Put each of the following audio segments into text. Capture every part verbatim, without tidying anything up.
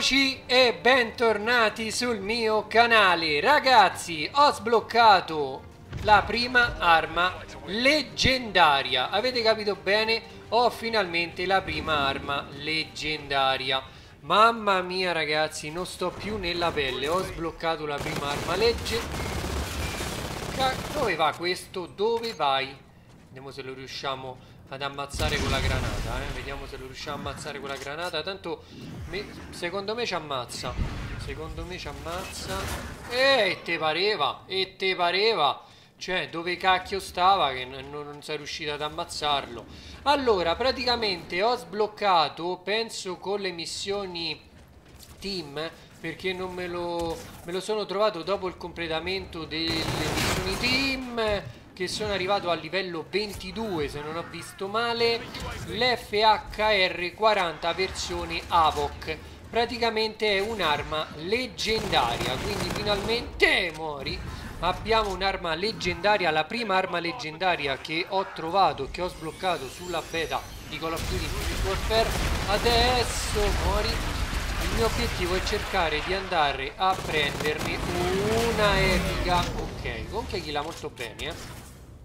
Eccoci e bentornati sul mio canale. Ragazzi, ho sbloccato la prima arma leggendaria. Avete capito bene? Ho finalmente la prima arma leggendaria. Mamma mia ragazzi, non sto più nella pelle. Ho sbloccato la prima arma leggendaria. Dove va questo? Dove vai? Vediamo se lo riusciamo ad ammazzare con la granata, eh? Vediamo se lo riusciamo a ammazzare con la granata. Tanto me, secondo me ci ammazza. Secondo me ci ammazza. E te pareva, e te pareva. Cioè, dove cacchio stava che non, non sei riuscito ad ammazzarlo. Allora, praticamente ho sbloccato, penso con le missioni team, perché non me lo, me lo sono trovato dopo il completamento delle missioni team, che sono arrivato a livello ventidue se non ho visto male, l'F H R quaranta versione Avoc. Praticamente è un'arma leggendaria, quindi finalmente muori. Abbiamo un'arma leggendaria, la prima arma leggendaria che ho trovato, che ho sbloccato sulla beta di Call of Duty Infinite Warfare. Adesso muori. Il mio obiettivo è cercare di andare a prenderne una epica. Ok, comunque chi la molto bene, eh.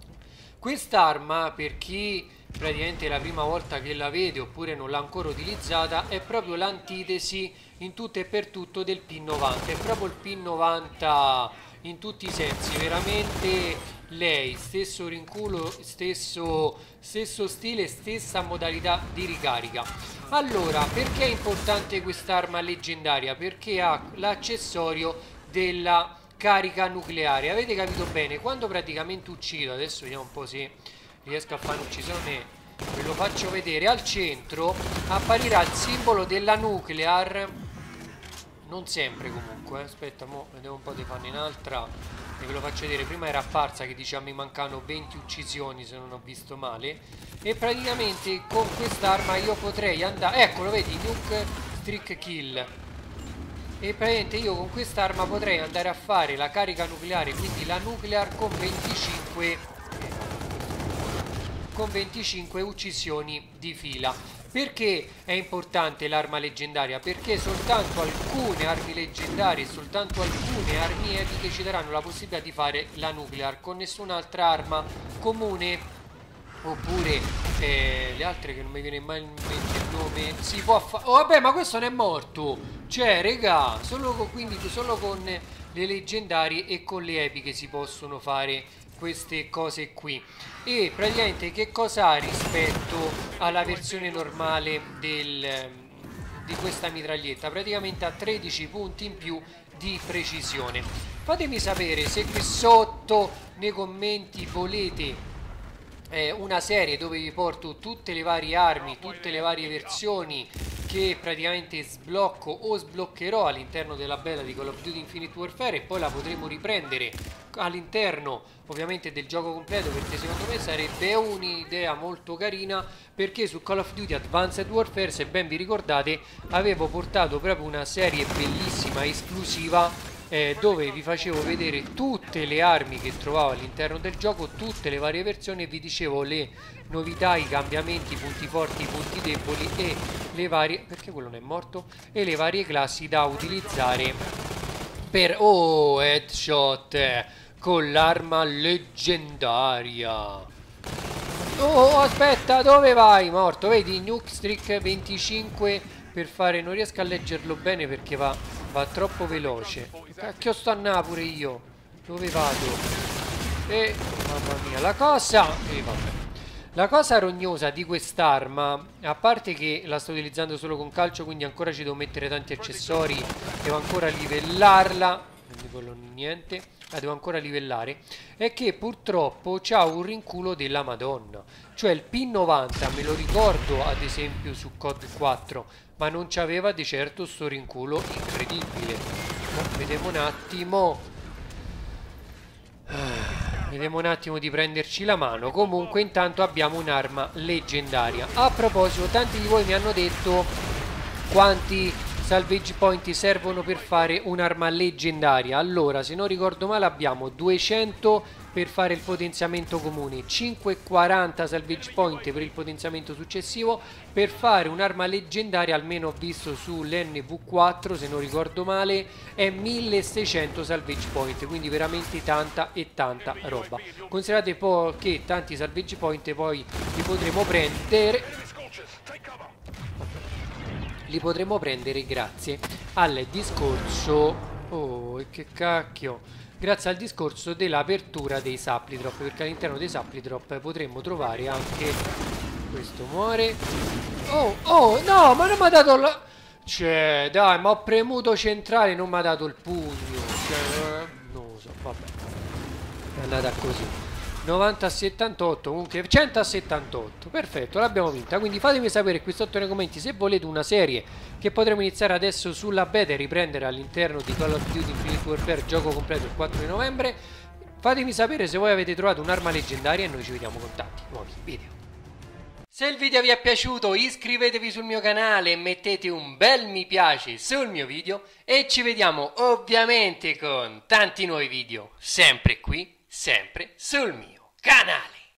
Quest'arma, per chi praticamente è la prima volta che la vede oppure non l'ha ancora utilizzata, è proprio l'antitesi in tutto e per tutto del P novanta. È proprio il P novanta in tutti i sensi, veramente lei, stesso rinculo, stesso, stesso stile, stessa modalità di ricarica. Allora, perché è importante quest'arma leggendaria? Perché ha l'accessorio della carica nucleare. Avete capito bene? Quando praticamente uccido, adesso vediamo un po' se riesco a fare un'uccisione, ve lo faccio vedere, al centro apparirà il simbolo della nuclear. Non sempre comunque, eh. Aspetta, mo vediamo un po' di farne un'altra e ve lo faccio vedere. Prima era apparsa che diceva mi mancano venti uccisioni se non ho visto male. E praticamente con quest'arma io potrei andare, eccolo vedi, nuke streak kill. E praticamente io con quest'arma potrei andare a fare la carica nucleare, quindi la nuclear con venticinque con venticinque uccisioni di fila. Perché è importante l'arma leggendaria? Perché soltanto alcune armi leggendarie, soltanto alcune armi epiche ci daranno la possibilità di fare la nuclear, con nessun'altra arma comune. Oppure eh, le altre che non mi viene mai in mente il nome. Si può fare. Oh vabbè, ma questo non è morto. Cioè regà, solo con, quindi solo con le leggendarie e con le epiche si possono fare queste cose qui. E praticamente che cosa ha rispetto alla versione normale del, di questa mitraglietta? Praticamente ha tredici punti in più di precisione. Fatemi sapere se qui sotto nei commenti volete eh, una serie dove vi porto tutte le varie armi, tutte le varie versioni che praticamente sblocco o sbloccherò all'interno della beta di Call of Duty Infinite Warfare, e poi la potremo riprendere all'interno ovviamente del gioco completo, perché secondo me sarebbe un'idea molto carina, perché su Call of Duty Advanced Warfare, se ben vi ricordate, avevo portato proprio una serie bellissima, esclusiva, eh, dove vi facevo vedere tutte le armi che trovavo all'interno del gioco, tutte le varie versioni, e vi dicevo le novità, i cambiamenti, i punti forti, i punti deboli e le varie, perché quello non è morto, e le varie classi da utilizzare per, oh, headshot con l'arma leggendaria. Oh, aspetta, dove vai? Morto, vedi, nuke streak venticinque per fare, non riesco a leggerlo bene perché va, va troppo veloce. Cacchio sto a na pure io. Dove vado? E, mamma mia, la cosa, e vabbè. La cosa rognosa di quest'arma, a parte che la sto utilizzando solo con calcio, quindi ancora ci devo mettere tanti accessori, devo ancora livellarla, quindi quello niente, la devo ancora livellare, è che purtroppo c'ha un rinculo della Madonna. Cioè il P novanta, me lo ricordo ad esempio su C O D quattro, ma non c'aveva di certo sto rinculo incredibile. No, vediamo un attimo. Vediamo un attimo di prenderci la mano. Comunque intanto abbiamo un'arma leggendaria. A proposito, tanti di voi mi hanno detto quanti salvage point servono per fare un'arma leggendaria. Allora, se non ricordo male, abbiamo duecento per fare il potenziamento comune, cinque e quaranta salvage point per il potenziamento successivo, per fare un'arma leggendaria, almeno ho visto sull'N V quattro se non ricordo male, è milleseicento salvage point, quindi veramente tanta e tanta roba. Considerate poi che tanti salvage point poi li potremo prendere li potremo prendere grazie al discorso oh che cacchio grazie al discorso dell'apertura dei supply drop, perché all'interno dei supply drop potremmo trovare anche questo. Muore. Oh oh no, ma non mi ha dato la... cioè dai, ma ho premuto centrale, non mi ha dato il pugno, cioè, non lo so, vabbè, è andata così. novanta a settantotto, comunque cento a settantotto, perfetto, l'abbiamo vinta. Quindi fatemi sapere qui sotto nei commenti se volete una serie che potremo iniziare adesso sulla beta e riprendere all'interno di Call of Duty Infinite Warfare, gioco completo il quattro di novembre. Fatemi sapere se voi avete trovato un'arma leggendaria e noi ci vediamo con tanti nuovi video. Se il video vi è piaciuto iscrivetevi sul mio canale e mettete un bel mi piace sul mio video e ci vediamo ovviamente con tanti nuovi video, sempre qui, sempre sul mio canale.